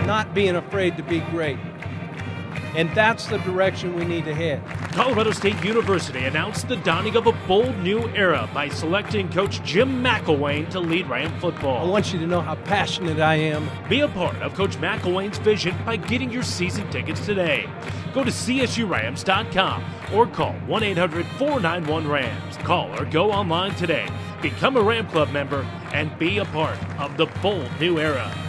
not being afraid to be great. And that's the direction we need to head. Colorado State University announced the dawning of a bold new era by selecting Coach Jim McElwain to lead Ram football. I want you to know how passionate I am. Be a part of Coach McElwain's vision by getting your season tickets today. Go to csurams.com or call 1-800-491-RAMS. Call or go online today. Become a Ram Club member and be a part of the bold new era.